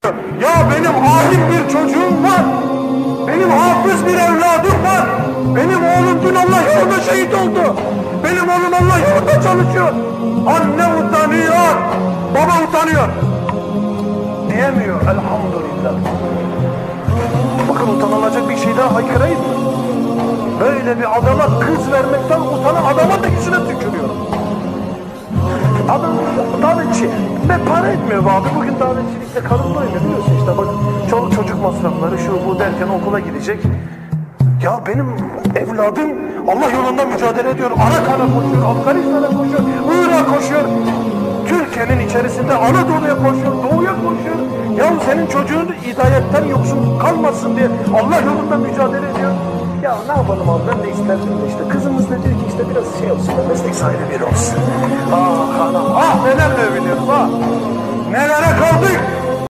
Ya benim alim bir çocuğum var. Benim hafız bir evladım var. Benim oğlum dün Allah yolunda şehit oldu. Benim oğlum Allah yolunda çalışıyor. Anne utanıyor. Baba utanıyor. Diyemiyor elhamdülillah. Bakın utanılacak bir şey daha haykırayım mı? Böyle bir adama kız vermekten utanan adama da yüzüne tükürüyorum. Adam davetçi ve para etmiyor be abi. Bugün davetçilikle karın doymuyor biliyorsun işte bak. Çoluk çocuk masrafları şu bu derken okula gidecek. Ya benim evladım Allah yolunda mücadele ediyor. Arakan'a koşuyor, Afganistan'a koşuyor, Irak'a koşuyor. Türkiye'nin içerisinde Anadolu'ya koşuyor, Doğu'ya koşuyor. Ya senin çocuğun hidayetten yoksun kalmasın diye Allah yolunda mücadele ediyor. Ya ne yapalım abi ben de isterdim de işte kızımız da diyor ki işte biraz şey olsun da meslek sahibi biri olsun. Ah hanım ah nelerle övünüyoruz ah. Nelere kaldık.